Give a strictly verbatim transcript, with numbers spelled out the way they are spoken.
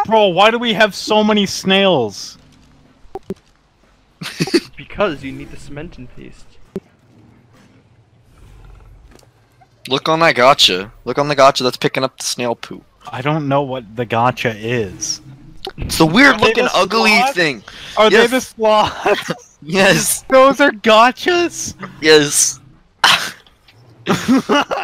Bro, why do we have so many snails? Because you need the cement and paste. Look on that gacha. Look on the gacha that's picking up the snail poo. I don't know what the gacha is. It's the weird Are they looking the ugly sloths? thing. Are Yes. they the sloths? Yes. Those are gachas? Yes.